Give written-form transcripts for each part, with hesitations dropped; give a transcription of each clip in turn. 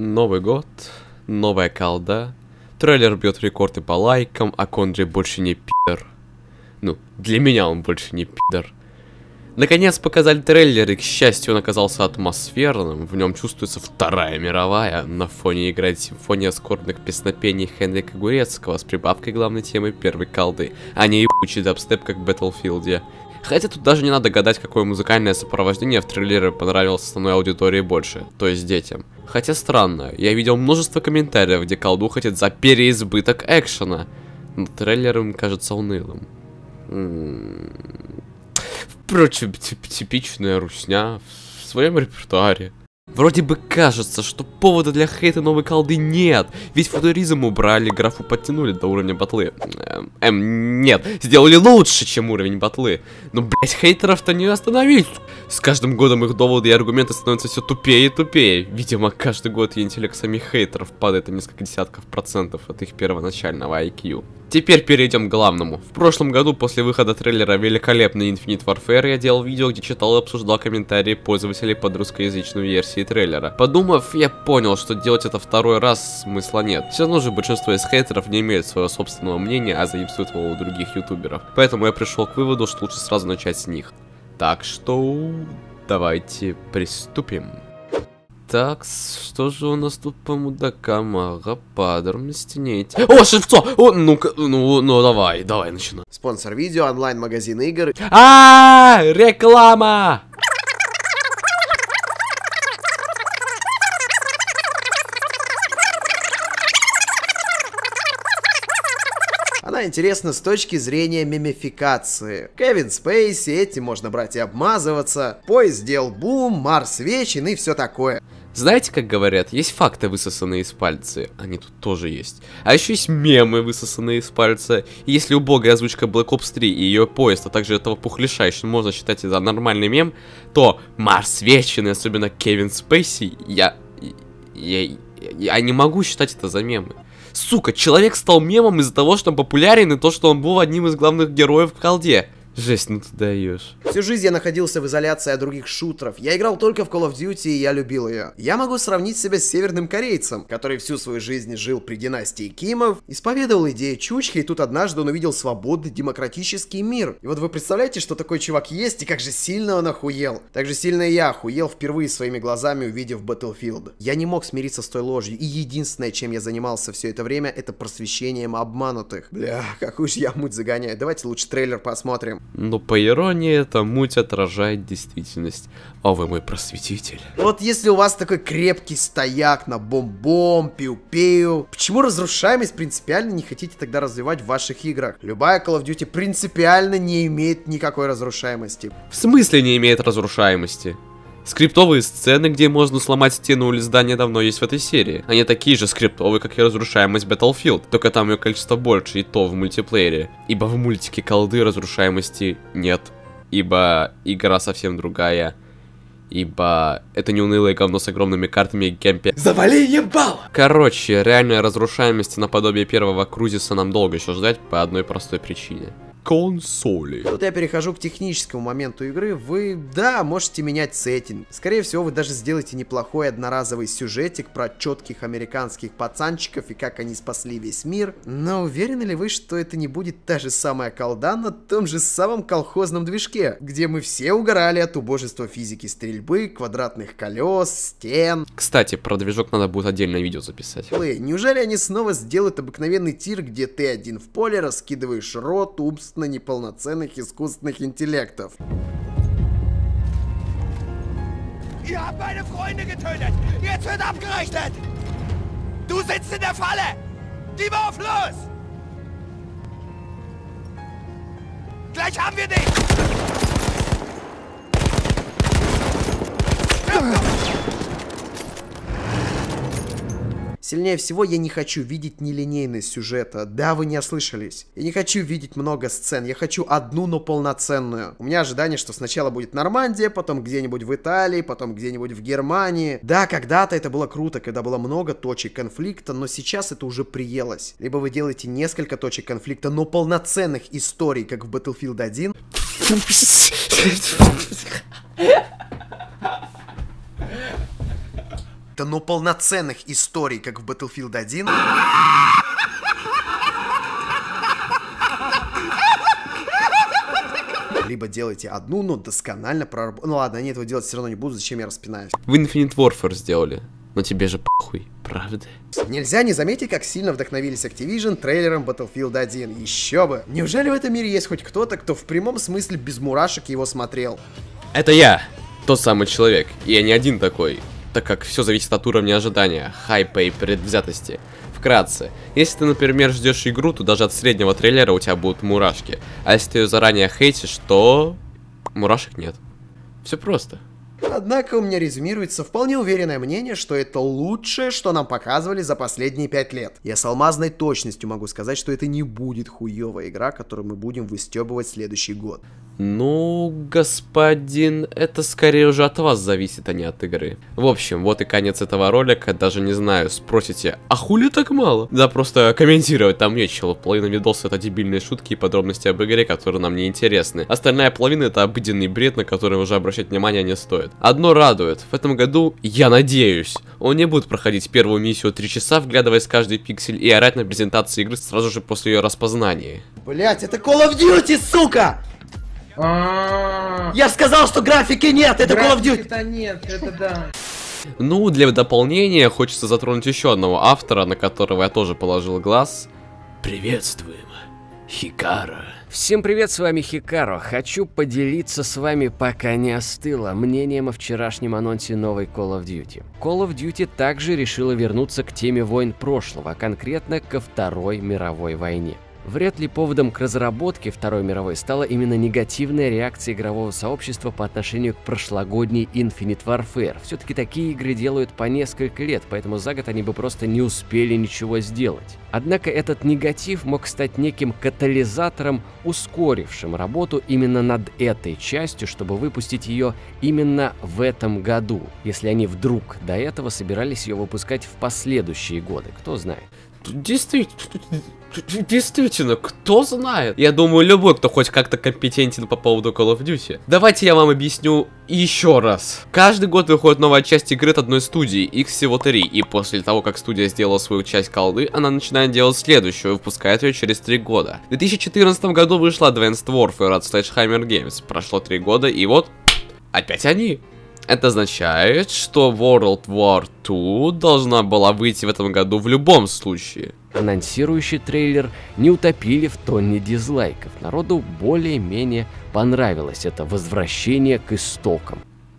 Новый год, новая колда, трейлер бьет рекорды по лайкам, а Кондрей больше не пидор. Ну, для меня он больше не пидор. Наконец показали трейлер, и, к счастью, он оказался атмосферным. В нем чувствуется Вторая мировая. На фоне играет симфония скорбных песнопений Хенрика Гурецкого с прибавкой главной темы первой колды, а не ебучий дабстеп, как в Battlefield. Хотя тут даже не надо гадать, какое музыкальное сопровождение в трейлере понравилось основной аудитории больше, то есть детям. Хотя странно, я видел множество комментариев, где колду хотят за переизбыток экшена, но трейлер им кажется унылым. Впрочем, типичная русня в своем репертуаре. Вроде бы кажется, что повода для хейта новой колды нет, ведь футуризм убрали, графу подтянули до уровня батлы. Нет, сделали лучше, чем уровень батлы. Но, блять, хейтеров-то не остановить. С каждым годом их доводы и аргументы становятся все тупее и тупее. Видимо, каждый год интеллект самих хейтеров падает на несколько десятков процентов от их первоначального IQ. Теперь перейдем к главному. В прошлом году, после выхода трейлера великолепный Infinite Warfare, я делал видео, где читал и обсуждал комментарии пользователей под русскоязычную версию трейлера. Подумав, я понял, что делать это второй раз смысла нет. Все равно же большинство из хейтеров не имеют своего собственного мнения, а заимствуют его у других ютуберов. Поэтому я пришел к выводу, что лучше сразу начать с них. Так что давайте приступим. Так, что же у нас тут по мудакам? Ага, подробности не эти. О, шифцо! О, ну-ка, ну давай начинай. Спонсор видео, онлайн-магазин игр. Реклама! Она интересна с точки зрения мемификации. Кевин Спейси, этим можно брать и обмазываться. Поезд сделал бум, Марс вечен и все такое. Знаете, как говорят, есть факты, высосанные из пальца, они тут тоже есть. А еще есть мемы, высосанные из пальца. И если убогая озвучка Black Ops 3 и ее поезд, а также этого пухляша еще можно считать за нормальный мем, то Марс вечен, и особенно Кевин Спейси, я не могу считать это за мемы. Сука, человек стал мемом из-за того, что он популярен, и то, что он был одним из главных героев в колде. Жесть, ну ты даешь. Всю жизнь я находился в изоляции от других шутеров. Я играл только в Call of Duty, и я любил ее. Я могу сравнить себя с северным корейцем, который всю свою жизнь жил при династии Кимов, исповедовал идею чучхи, и тут однажды он увидел свободный демократический мир. И вот вы представляете, что такой чувак есть, и как же сильно он охуел. Так же сильно и я охуел впервые своими глазами, увидев Battlefield. Я не мог смириться с той ложью, и единственное, чем я занимался все это время, это просвещением обманутых. Бля, какую же я муть загоняю. Давайте лучше трейлер посмотрим. Но по иронии, эта муть отражает действительность. А вы мой просветитель. Вот если у вас такой крепкий стояк на бом-бом, пиу-пиу, почему разрушаемость принципиально не хотите тогда развивать в ваших играх? Любая Call of Duty принципиально не имеет никакой разрушаемости. В смысле не имеет разрушаемости? Скриптовые сцены, где можно сломать стену или здание, давно есть в этой серии. Они такие же скриптовые, как и разрушаемость Battlefield, только там ее количество больше, и то в мультиплеере. Ибо в мультике колды разрушаемости нет. Ибо игра совсем другая. Ибо это не унылое говно с огромными картами и геймпе. Завали ебало! Короче, реальной разрушаемости наподобие первого Крузиса нам долго еще ждать по одной простой причине. Консоли. Тут я перехожу к техническому моменту игры. Вы, да, можете менять сеттинг. Скорее всего, вы даже сделаете неплохой одноразовый сюжетик про четких американских пацанчиков и как они спасли весь мир. Но уверены ли вы, что это не будет та же самая колда на том же самом колхозном движке, где мы все угорали от убожества физики стрельбы, квадратных колес, стен? Кстати, про движок надо будет отдельное видео записать. Неужели они снова сделают обыкновенный тир, где ты один в поле раскидываешь рот, на неполноценных искусственных интеллектов? Ihr habt meine Freunde getötet! Jetzt wird abgerechnet! Du sitzt in der Falle! Gib auf, los! Gleich haben wir dich! Сильнее всего я не хочу видеть нелинейность сюжета. Да, вы не ослышались. Я не хочу видеть много сцен. Я хочу одну, но полноценную. У меня ожидание, что сначала будет Нормандия, потом где-нибудь в Италии, потом где-нибудь в Германии. Да, когда-то это было круто, когда было много точек конфликта, но сейчас это уже приелось. Либо вы делаете несколько точек конфликта, но полноценных историй, как в Battlefield 1. Да но полноценных историй, как в Battlefield 1... Либо делайте одну, но досконально проработать. Ну ладно, они этого делать все равно не будут, зачем я распинаюсь. В Infinite Warfare сделали, но тебе же похуй, правда? Нельзя не заметить, как сильно вдохновились Activision трейлером Battlefield 1. Еще бы. Неужели в этом мире есть хоть кто-то, кто в прямом смысле без мурашек его смотрел? Это я, тот самый человек, и я не один такой, так как все зависит от уровня ожидания, хайпа и предвзятости. Вкратце, если ты, например, ждешь игру, то даже от среднего трейлера у тебя будут мурашки, а если ты ее заранее хейтишь, то мурашек нет. Все просто. Однако у меня резюмируется вполне уверенное мнение, что это лучшее, что нам показывали за последние 5 лет. Я с алмазной точностью могу сказать, что это не будет хуевая игра, которую мы будем выстебывать следующий год. Ну, господин, это скорее уже от вас зависит, а не от игры. В общем, вот и конец этого ролика, даже не знаю, спросите, а хули так мало? Да просто комментировать там нечего, половина видоса это дебильные шутки и подробности об игре, которые нам не интересны. Остальная половина это обыденный бред, на который уже обращать внимание не стоит. Одно радует, в этом году, я надеюсь, он не будет проходить первую миссию 3 часа, вглядываясь в каждый пиксель и орать на презентации игры сразу же после ее распознания. Блять, это Call of Duty, сука! Я сказал, что графики нет, это Call of Duty! Это нет, это да. Ну, для дополнения хочется затронуть еще одного автора, на которого я тоже положил глаз. Приветствуем, Хикаро. Всем привет, с вами Хикаро. Хочу поделиться с вами, пока не остыло, мнением о вчерашнем анонсе новой Call of Duty. Call of Duty также решила вернуться к теме войн прошлого, а конкретно ко Второй мировой войне. Вряд ли поводом к разработке Второй мировой стала именно негативная реакция игрового сообщества по отношению к прошлогодней Infinite Warfare. Все-таки такие игры делают по несколько лет, поэтому за год они бы просто не успели ничего сделать. Однако этот негатив мог стать неким катализатором, ускорившим работу именно над этой частью, чтобы выпустить ее именно в этом году, если они вдруг до этого собирались ее выпускать в последующие годы, кто знает. Действительно, кто знает? Я думаю, любой, кто хоть как-то компетентен по поводу Call of Duty. Давайте я вам объясню еще раз. Каждый год выходит новая часть игры от одной студии, их всего 3, и после того, как студия сделала свою часть колды, она начинает делать следующую и выпускает ее через 3 года. В 2014 году вышла Advanced Warfare от Sledgehammer Games, прошло 3 года, и вот, опять они. Это означает, что World War II должна была выйти в этом году в любом случае. Анонсирующий трейлер не утопили в тонне дизлайков. Народу более-менее понравилось это возвращение к истокам.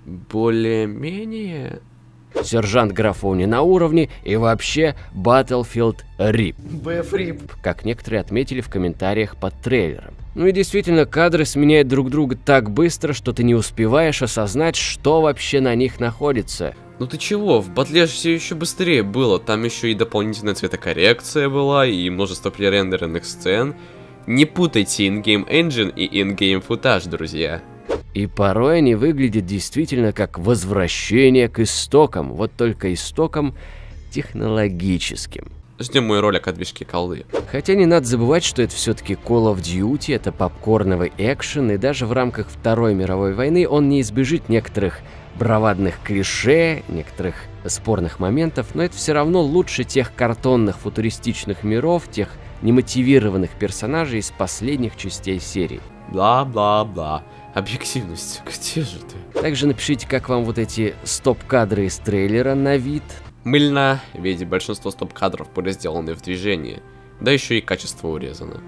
Более-менее... Сержант Графони на уровне и вообще Battlefield RIP. BF-RIP. Как некоторые отметили в комментариях под трейлером. Ну и действительно, кадры сменяют друг друга так быстро, что ты не успеваешь осознать, что вообще на них находится. Ну ты чего, в батле все еще быстрее было, там еще и дополнительная цветокоррекция была, и множество пререндеренных сцен. Не путайте in-game engine и in-game footage, друзья. И порой они выглядят действительно как возвращение к истокам, вот только истокам технологическим. Ждем мой ролик от движки колды. Хотя не надо забывать, что это все-таки Call of Duty, это попкорновый экшен, и даже в рамках Второй мировой войны он не избежит некоторых бравадных клише, некоторых спорных моментов, но это все равно лучше тех картонных футуристичных миров, тех немотивированных персонажей из последних частей серии. Бла-бла-бла. Объективность, где же ты? Также напишите, как вам вот эти стоп-кадры из трейлера на вид. Мыльно, ведь большинство стоп-кадров были сделаны в движении, да еще и качество урезано.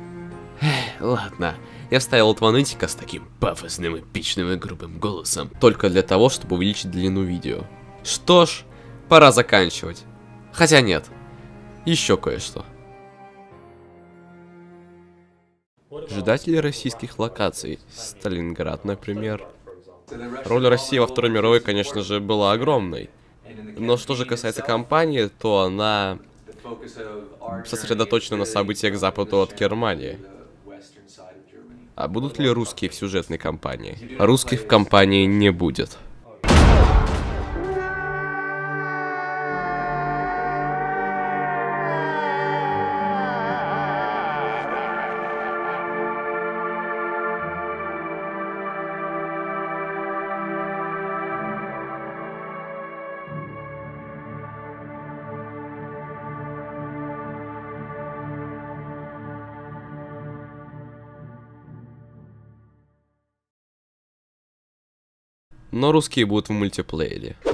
Ладно, я вставил этого нытика с таким пафосным, эпичным и грубым голосом, только для того, чтобы увеличить длину видео. Что ж, пора заканчивать. Хотя нет, еще кое-что. Ждатели российских локаций, Сталинград, например. Роль России во Второй мировой, конечно же, была огромной. Но что же касается кампании, то она сосредоточена на событиях к западу от Германии. А будут ли русские в сюжетной кампании? Русских в кампании не будет. но русские будут в мультиплеере.